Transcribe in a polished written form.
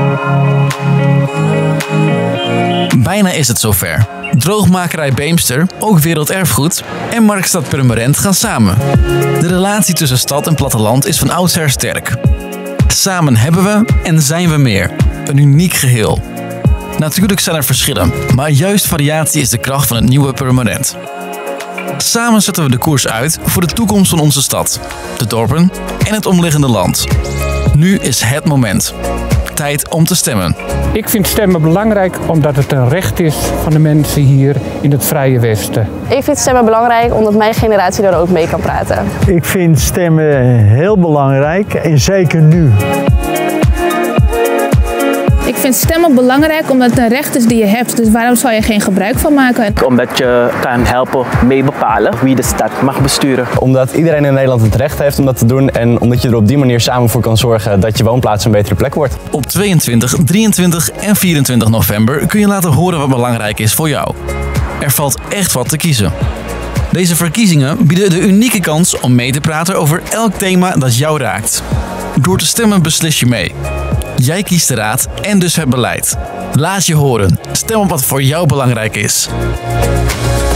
Bijna is het zover. Droogmakerij Beemster, ook werelderfgoed, en Marktstad Purmerend gaan samen. De relatie tussen stad en platteland is van oudsher sterk. Samen hebben we en zijn we meer. Een uniek geheel. Natuurlijk zijn er verschillen, maar juist variatie is de kracht van het nieuwe Purmerend. Samen zetten we de koers uit voor de toekomst van onze stad, de dorpen en het omliggende land. Nu is het moment. Tijd om te stemmen. Ik vind stemmen belangrijk omdat het een recht is van de mensen hier in het Vrije Westen. Ik vind stemmen belangrijk omdat mijn generatie er ook mee kan praten. Ik vind stemmen heel belangrijk en zeker nu. Ik vind stemmen belangrijk omdat het een recht is die je hebt, dus waarom zou je geen gebruik van maken? Omdat je kan helpen mee bepalen wie de stad mag besturen. Omdat iedereen in Nederland het recht heeft om dat te doen en omdat je er op die manier samen voor kan zorgen dat je woonplaats een betere plek wordt. Op 22, 23 en 24 november kun je laten horen wat belangrijk is voor jou. Er valt echt wat te kiezen. Deze verkiezingen bieden de unieke kans om mee te praten over elk thema dat jou raakt. Door te stemmen beslis je mee. Jij kiest de raad en dus het beleid. Laat je horen. Stem op wat voor jou belangrijk is.